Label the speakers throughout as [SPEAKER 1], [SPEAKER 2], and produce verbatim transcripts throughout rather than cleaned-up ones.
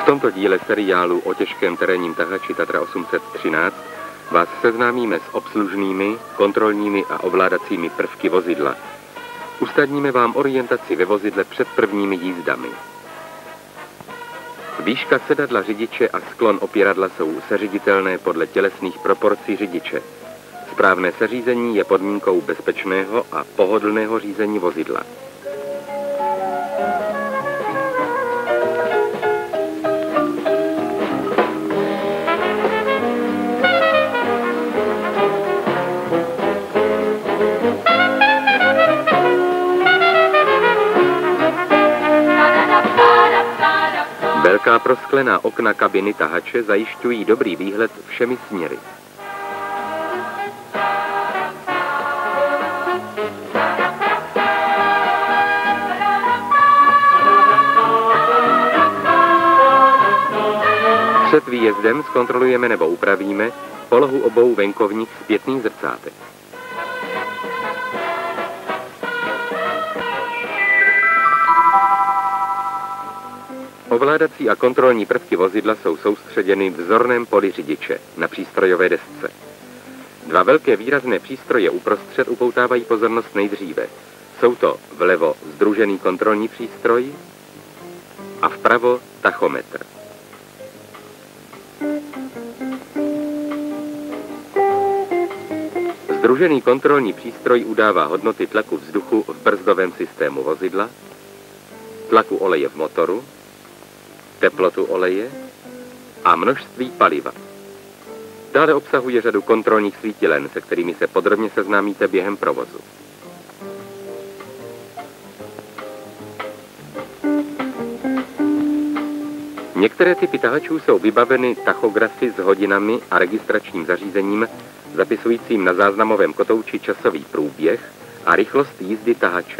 [SPEAKER 1] V tomto díle seriálu o těžkém terénním tahači Tatra osm set třináct vás seznámíme s obslužnými, kontrolními a ovládacími prvky vozidla. Usnadníme vám orientaci ve vozidle před prvními jízdami. Výška sedadla řidiče a sklon opěradla jsou seřiditelné podle tělesných proporcí řidiče. Správné seřízení je podmínkou bezpečného a pohodlného řízení vozidla. Velká prosklená okna kabiny tahače zajišťují dobrý výhled všemi směry. Před výjezdem zkontrolujeme nebo upravíme polohu obou venkovních zpětných zrcátek. Ovládací a kontrolní prvky vozidla jsou soustředěny v vzorném poli řidiče na přístrojové desce. Dva velké výrazné přístroje uprostřed upoutávají pozornost nejdříve. Jsou to vlevo sdružený kontrolní přístroj a vpravo tachometr. Sdružený kontrolní přístroj udává hodnoty tlaku vzduchu v brzdovém systému vozidla, tlaku oleje v motoru, teplotu oleje a množství paliva. Dále obsahuje řadu kontrolních svítilen, se kterými se podrobně seznámíte během provozu. Některé typy tahačů jsou vybaveny tachografy s hodinami a registračním zařízením zapisujícím na záznamovém kotouči časový průběh a rychlost jízdy tahače.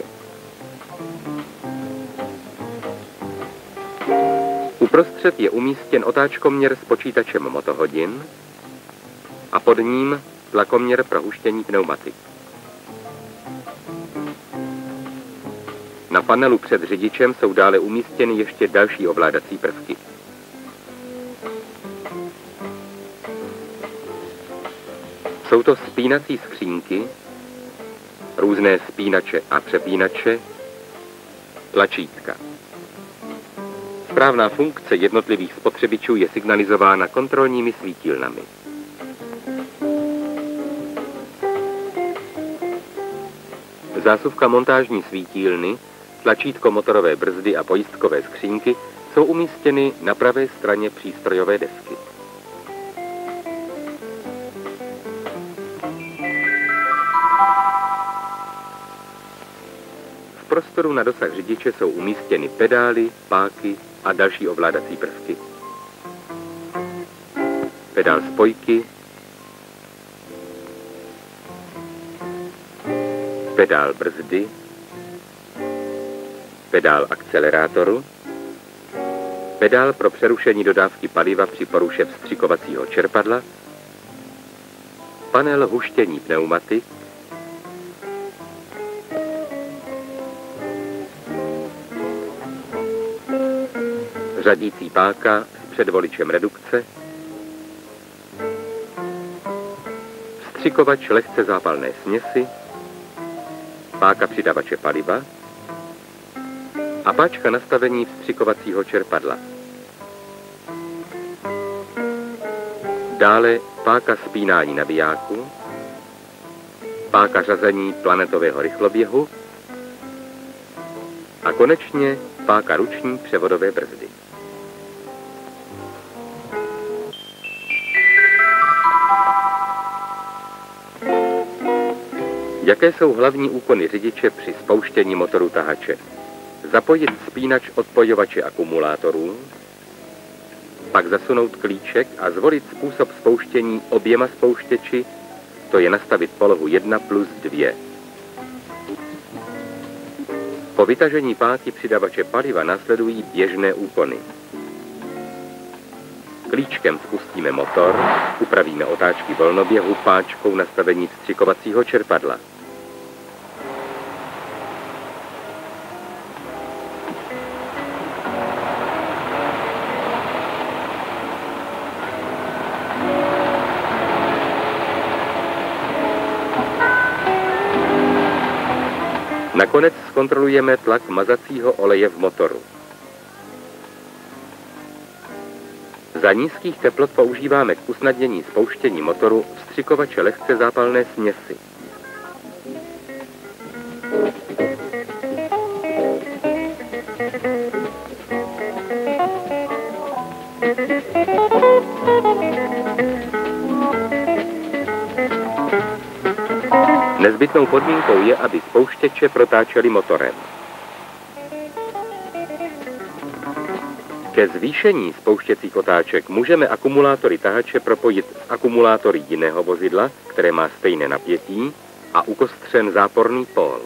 [SPEAKER 1] Uprostřed je umístěn otáčkoměr s počítačem motohodin a pod ním tlakoměr pro huštění pneumatik. Na panelu před řidičem jsou dále umístěny ještě další ovládací prvky. Jsou to spínací skřínky, různé spínače a přepínače, tlačítka. Správná funkce jednotlivých spotřebičů je signalizována kontrolními svítilnami. Zásuvka montážní svítilny, tlačítko motorové brzdy a pojistkové skřínky jsou umístěny na pravé straně přístrojové desky. V prostoru na dosah řidiče jsou umístěny pedály, páky a další ovládací prvky. Pedál spojky, pedál brzdy, pedál akcelerátoru, pedál pro přerušení dodávky paliva při poruše vstřikovacího čerpadla, panel huštění pneumatik, řadící páka s předvoličem redukce, vstřikovač lehce zápalné směsi, páka přidavače paliva a páčka nastavení vstřikovacího čerpadla. Dále páka spínání navijáku, páka řazení planetového rychloběhu a konečně páka ruční převodové brzdy. Jaké jsou hlavní úkony řidiče při spouštění motoru tahače? Zapojit spínač odpojovače akumulátorů, pak zasunout klíček a zvolit způsob spouštění oběma spouštěči, to je nastavit polohu jedna plus dvě. Po vytažení páky přidavače paliva následují běžné úkony. Klíčkem spustíme motor, upravíme otáčky volnoběhu páčkou nastavení vstřikovacího čerpadla. Nakonec zkontrolujeme tlak mazacího oleje v motoru. Za nízkých teplot používáme k usnadnění spouštění motoru vstřikovače lehce zápalné směsi. Nezbytnou podmínkou je, aby spouštěče protáčely motorem. Ke zvýšení spouštěcích otáček můžeme akumulátory tahače propojit s akumulátory jiného vozidla, které má stejné napětí a ukostřen záporný pól.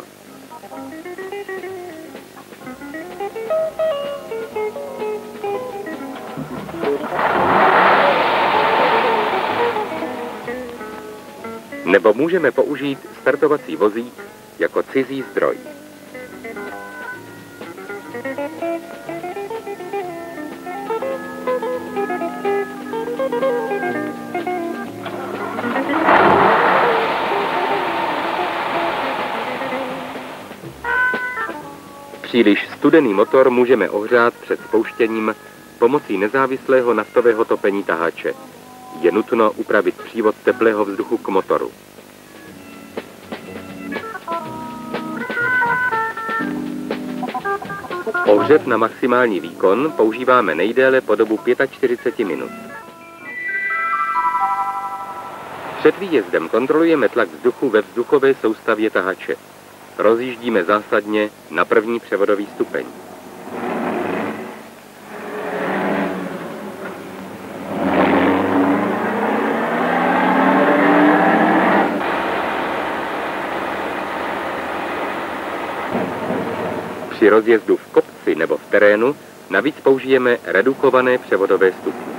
[SPEAKER 1] Nebo můžeme použít startovací vozík jako cizí zdroj. Příliš studený motor můžeme ohřát před spouštěním pomocí nezávislého naftového topení tahače. Je nutno upravit přívod teplého vzduchu k motoru. Ohřev na maximální výkon používáme nejdéle po dobu čtyřicet pět minut. Před výjezdem kontrolujeme tlak vzduchu ve vzduchové soustavě tahače. Rozjíždíme zásadně na první převodový stupeň. Při rozjezdu v kopci nebo v terénu navíc použijeme redukované převodové stupně.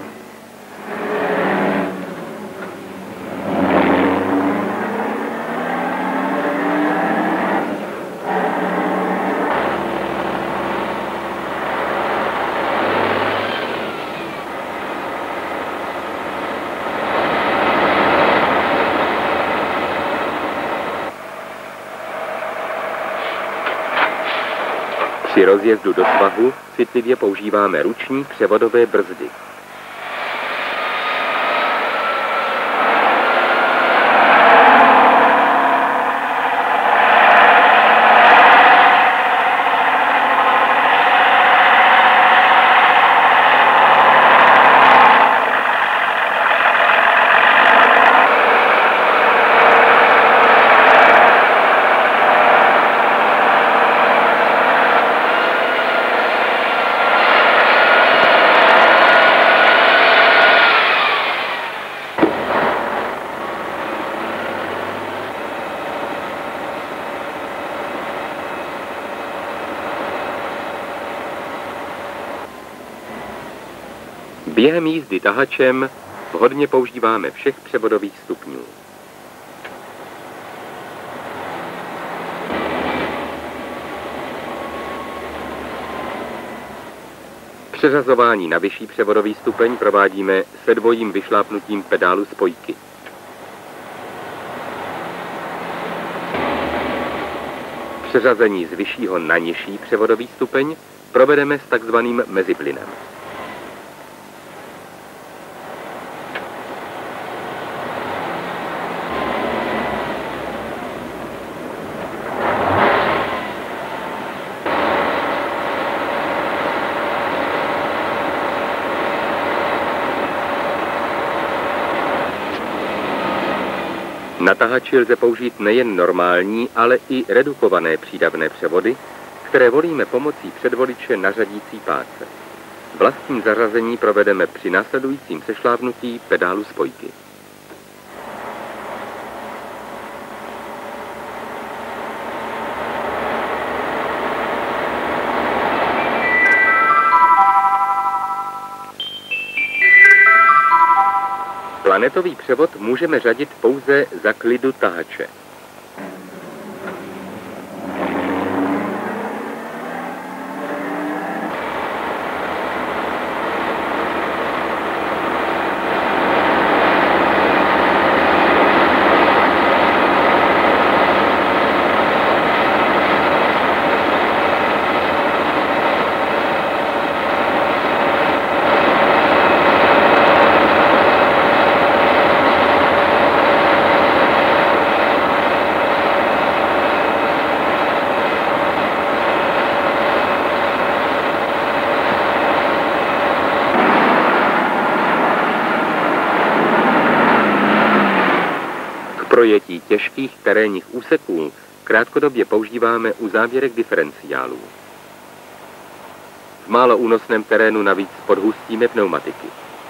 [SPEAKER 1] Při rozjezdu do svahu citlivě používáme ruční převodové brzdy. Během jízdy tahačem vhodně používáme všech převodových stupňů. Přeřazování na vyšší převodový stupeň provádíme se dvojím vyšlápnutím pedálu spojky. Přeřazení z vyššího na nižší převodový stupeň provedeme s takzvaným meziplynem. Na tahači lze použít nejen normální, ale i redukované přídavné převody, které volíme pomocí předvoliče na řadící páce. Vlastní zařazení provedeme při následujícím sešlápnutí pedálu spojky. Planetový převod můžeme řadit pouze za klidu tahače. projetí těžkých terénních úseků krátkodobě používáme uzávěrek diferenciálů. V málo únosném terénu navíc podhustíme pneumatiky.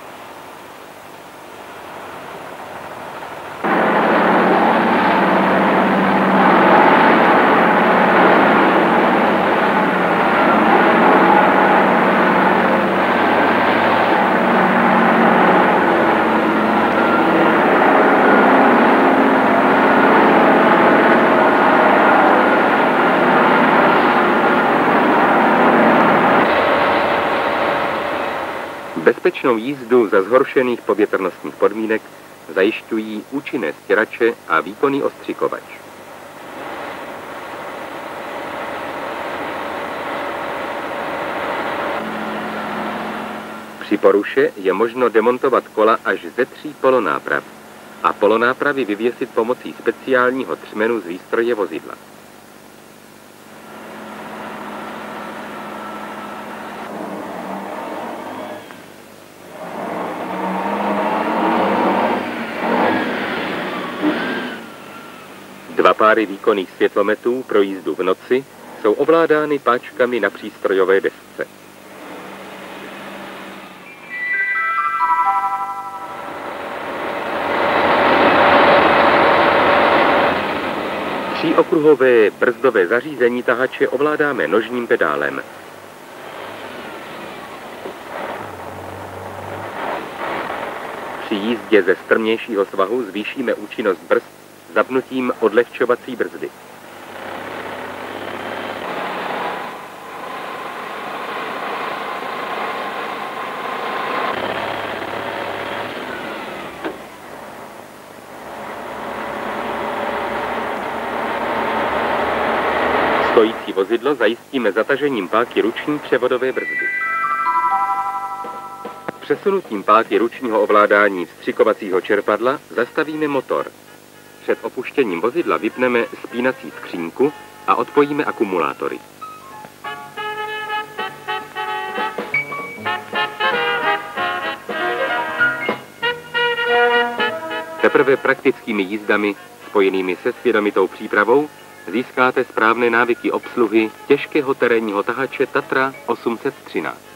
[SPEAKER 1] Bezpečnou jízdu za zhoršených povětrnostních podmínek zajišťují účinné stěrače a výkonný ostřikovač. Při poruše je možno demontovat kola až ze tří polonáprav a polonápravy vyvěsit pomocí speciálního třmenu z výstroje vozidla. Dva páry výkonných světlometů pro jízdu v noci jsou ovládány páčkami na přístrojové desce. Tříokruhové brzdové zařízení tahače ovládáme nožním pedálem. Při jízdě ze strmějšího svahu zvýšíme účinnost brzd zapnutím odlehčovací brzdy. Stojící vozidlo zajistíme zatažením páky ruční převodové brzdy. Přesunutím páky ručního ovládání vstřikovacího čerpadla zastavíme motor. Před opuštěním vozidla vypneme spínací skřínku a odpojíme akumulátory. Teprve praktickými jízdami, spojenými se svědomitou přípravou, získáte správné návyky obsluhy těžkého terénního tahače Tatra osm set třináct.